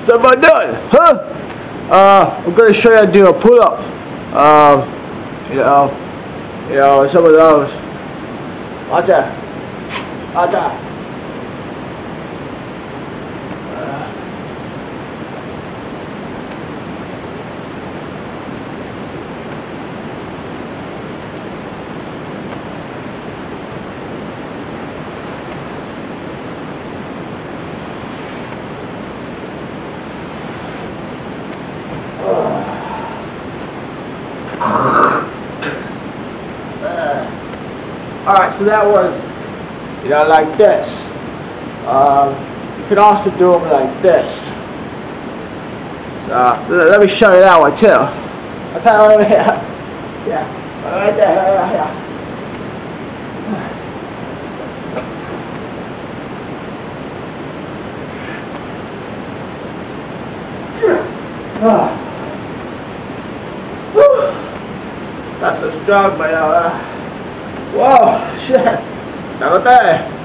So am I done? Huh? I'm gonna show you how to do a pull-up. You know, some of those. Watch that. Watch that. Alright, so that was, you know, like this. You can also do them like this. So, let me show you that one too. I'll tell you over here. Yeah, right there, right here. That's so strong, but whoa, shit. How about that?